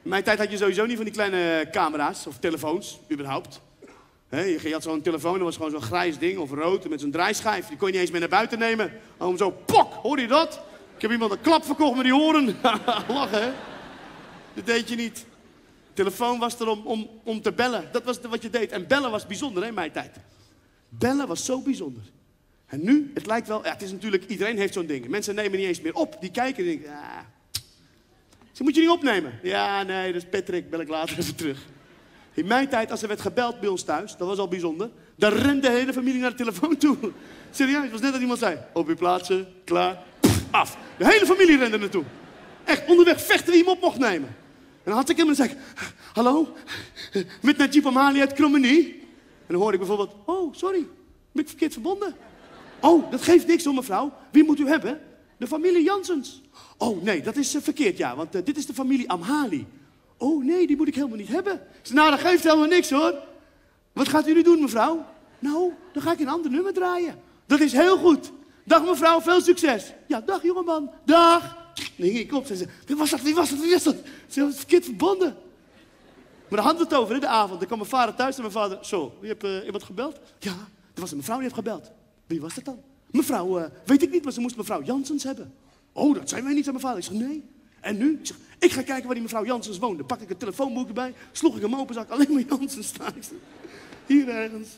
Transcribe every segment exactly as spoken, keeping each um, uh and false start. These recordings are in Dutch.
In mijn tijd had je sowieso niet van die kleine camera's of telefoons, überhaupt. He, je had zo'n telefoon, dat was gewoon zo'n grijs ding of rood met zo'n draaischijf. Die kon je niet eens mee naar buiten nemen. Om zo, pok, hoorde je dat? Ik heb iemand een klap verkocht met die horen. Lachen, hè? Dat deed je niet. De telefoon was er om, om, om te bellen. Dat was wat je deed. En bellen was bijzonder, hè, in mijn tijd. Bellen was zo bijzonder. En nu, het lijkt wel, ja, het is natuurlijk, iedereen heeft zo'n ding. Mensen nemen niet eens meer op. Die kijken en denken, ja. Ze moet je niet opnemen. Ja, nee, dat is Patrick, bel ik later even terug. In mijn tijd, als er werd gebeld bij ons thuis, dat was al bijzonder. Dan rende de hele familie naar de telefoon toe. Serieus, het was net dat iemand zei, op uw plaatsen, klaar, pff, af. De hele familie rende naartoe. Echt, onderweg vechten wie hem op mocht nemen. En dan had ik hem en dan zei ik, hallo, met Najib Amali uit Krommenie. En dan hoorde ik bijvoorbeeld, oh, sorry, ben ik verkeerd verbonden? Oh, dat geeft niks hoor, mevrouw. Wie moet u hebben? De familie Janssens. Oh, nee, dat is uh, verkeerd, ja, want uh, dit is de familie Amhali. Oh, nee, die moet ik helemaal niet hebben. Ik zei, nou, dat geeft helemaal niks, hoor. Wat gaat u nu doen, mevrouw? Nou, dan ga ik een ander nummer draaien. Dat is heel goed. Dag, mevrouw, veel succes. Ja, dag, jongeman. Dag. Dan hing ik op. Ze zei, wie was dat, wie was dat, wie was dat? Ze was verkeerd verbonden. Maar daar hadden we het over, in de avond. Dan kwam mijn vader thuis en mijn vader, zo, wie hebt uh, iemand gebeld? Ja, er was een mevrouw die heeft gebeld. Wie was dat dan? Mevrouw, uh, weet ik niet, maar ze moest mevrouw Janssens hebben. Oh, dat zijn wij niet, zei mijn vader. Ik zeg, nee. En nu? Ik zeg, ik ga kijken waar die mevrouw Janssens woonde. Pak ik een telefoonboek erbij, sloeg ik hem open, zag ik alleen maar Janssens staan. Ik zeg, hier ergens.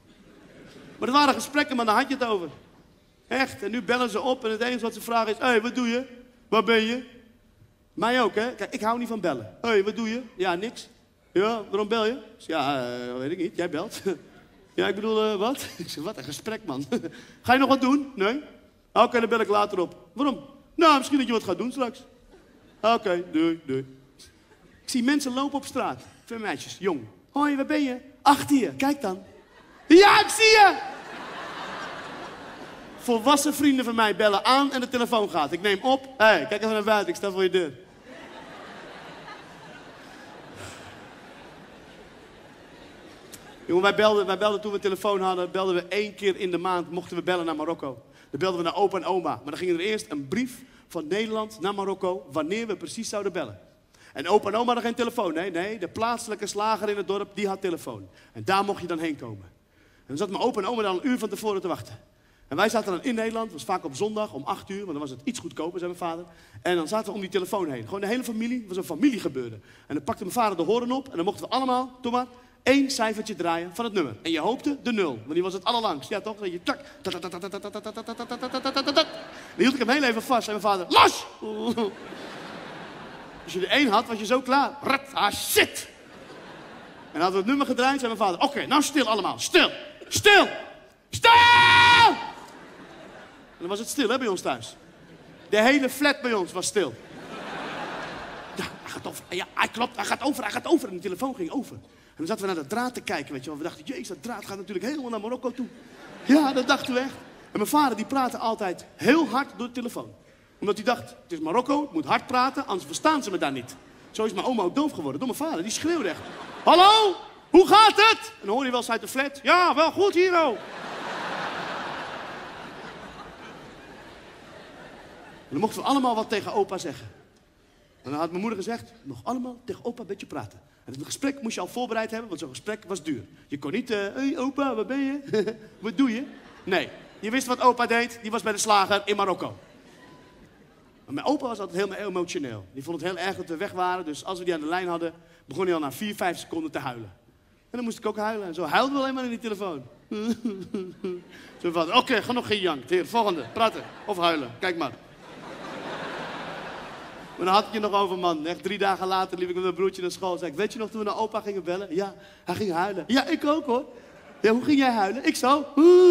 Maar dat waren gesprekken, maar daar had je het over. Echt, en nu bellen ze op en het enige wat ze vragen is, hé, hey, wat doe je? Waar ben je? Mij ook, hè? Kijk, ik hou niet van bellen. Hé, hey, wat doe je? Ja, niks. Ja, waarom bel je? Ik zeg, ja, uh, weet ik niet, jij belt. Ja, ik bedoel, uh, wat? Ik zeg, wat een gesprek, man. Ga je nog wat doen? Nee? Oké, okay, dan bel ik later op. Waarom? Nou, misschien dat je wat gaat doen straks. Oké, okay, doei, doei. Ik zie mensen lopen op straat. Twee meisjes, jong. Hoi, waar ben je? Achter je, kijk dan. Ja, ik zie je! Volwassen vrienden van mij bellen aan en de telefoon gaat. Ik neem op. Hé, hey, kijk even naar buiten, ik sta voor je deur. Jongen, wij belden, wij belden toen we een telefoon hadden, belden we één keer in de maand, mochten we bellen naar Marokko. Dan belden we naar opa en oma. Maar dan ging er eerst een brief van Nederland naar Marokko, wanneer we precies zouden bellen. En opa en oma hadden geen telefoon. Nee, nee, de plaatselijke slager in het dorp, die had telefoon. En daar mocht je dan heen komen. En dan zat mijn opa en oma dan een uur van tevoren te wachten. En wij zaten dan in Nederland, het was vaak op zondag om acht uur, want dan was het iets goedkoper, zei mijn vader. En dan zaten we om die telefoon heen. Gewoon de hele familie, het was een familiegebeuren. En dan pakte mijn vader de horen op en dan mochten we allemaal, doe maar, één cijfertje draaien van het nummer. En je hoopte de nul, want die was het allerlangst. Ja toch? Dat je tak. Dan hield ik hem heel even vast, zei mijn vader, los! Als je er één had, was je zo klaar. Rat, ah shit! En dan hadden we het nummer gedraaid, zei mijn vader, oké, nou stil allemaal, stil, stil, stil! En dan was het stil, hè, bij ons thuis. De hele flat bij ons was stil. Ja, hij gaat over. Ja, hij klopt, hij gaat over, hij gaat over. En de telefoon ging over. En dan zaten we naar de draad te kijken, weet je wel. We dachten, jezus, dat draad gaat natuurlijk helemaal naar Marokko toe. Ja, dat dachten we echt. En mijn vader, die praatte altijd heel hard door de telefoon. Omdat hij dacht, het is Marokko, ik moet hard praten, anders verstaan ze me daar niet. Zo is mijn oma ook doof geworden, door mijn vader. Die schreeuwde echt. Hallo, hoe gaat het? En dan hoor je wel eens uit de flat. Ja, wel goed hier, oh. En dan mochten we allemaal wat tegen opa zeggen. En dan had mijn moeder gezegd, nog allemaal tegen opa een beetje praten. En het gesprek moest je al voorbereid hebben, want zo'n gesprek was duur. Je kon niet, hé uh, hey, opa, waar ben je? Wat doe je? Nee, je wist wat opa deed, die was bij de slager in Marokko. Maar mijn opa was altijd heel emotioneel. Die vond het heel erg dat we weg waren, dus als we die aan de lijn hadden, begon hij al na vier, vijf seconden te huilen. En dan moest ik ook huilen. En zo huilden we alleen maar in die telefoon. Zo van, oké, okay, ga nog geen jank. Heer, volgende, praten of huilen, kijk maar. Maar dan had ik je nog over, man. Echt drie dagen later liep ik met mijn broertje naar school. Zei ik, weet je nog toen we naar opa gingen bellen? Ja, hij ging huilen. Ja, ik ook, hoor. Ja, hoe ging jij huilen? Ik zo.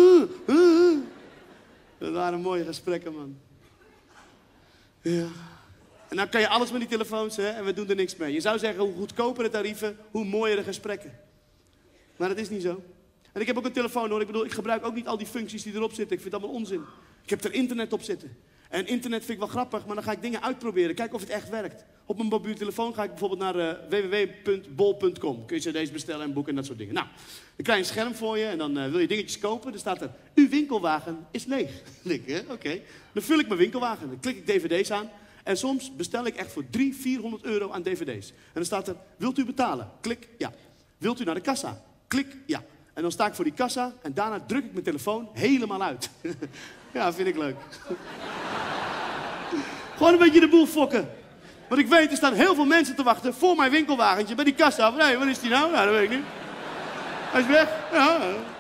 Dat waren mooie gesprekken, man. Ja. En dan kan je alles met die telefoons, hè. En we doen er niks mee. Je zou zeggen, hoe goedkoper de tarieven, hoe mooier de gesprekken. Maar dat is niet zo. En ik heb ook een telefoon, hoor. Ik bedoel, ik gebruik ook niet al die functies die erop zitten. Ik vind het allemaal onzin. Ik heb er internet op zitten. En internet vind ik wel grappig, maar dan ga ik dingen uitproberen. Kijken of het echt werkt. Op mijn mobiele telefoon ga ik bijvoorbeeld naar uh, w w w punt bol punt com. Kun je cd's bestellen en boeken en dat soort dingen. Nou, dan krijg je een scherm voor je en dan uh, wil je dingetjes kopen. Dan staat er, uw winkelwagen is leeg. Dan denk ik, oké. Okay. Dan vul ik mijn winkelwagen. Dan klik ik dvd's aan. En soms bestel ik echt voor driehonderd, vierhonderd euro aan dvd's. En dan staat er, wilt u betalen? Klik, ja. Wilt u naar de kassa? Klik, ja. En dan sta ik voor die kassa en daarna druk ik mijn telefoon helemaal uit. Ja, vind ik leuk. Gewoon een beetje de boel fokken. Want ik weet, er staan heel veel mensen te wachten voor mijn winkelwagentje bij die kassa. Hé, hey, wat is die nou? Nou, dat weet ik niet. Hij is weg. Ja.